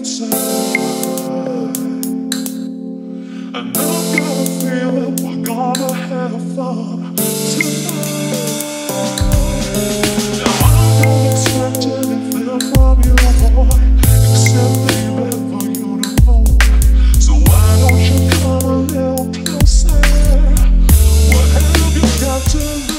inside. And I've got a feeling we're gonna have fun tonight. Now I don't expect anything from you, boy, except leave it for you to know. So why don't you come a little closer? What have you got to lose?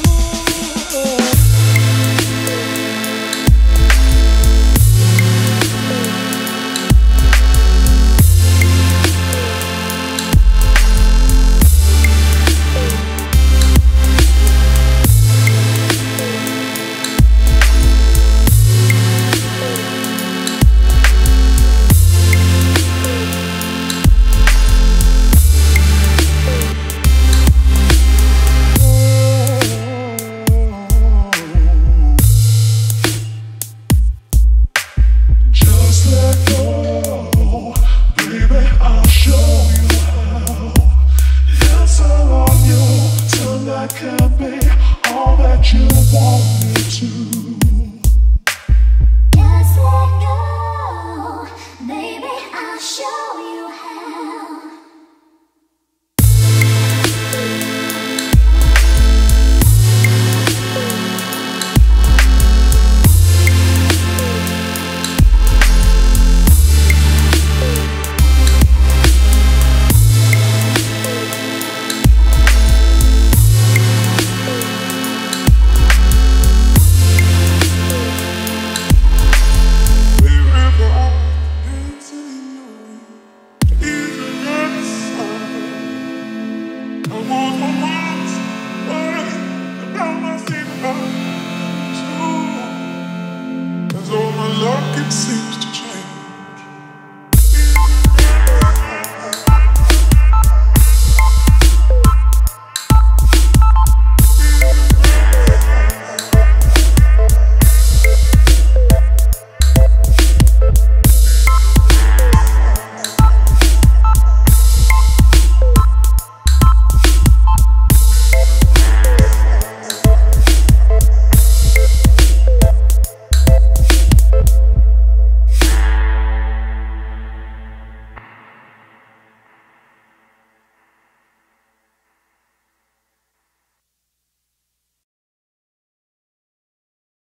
Can be all that you want me to. Just let go, baby, I'll show you how. As all my luck it seems to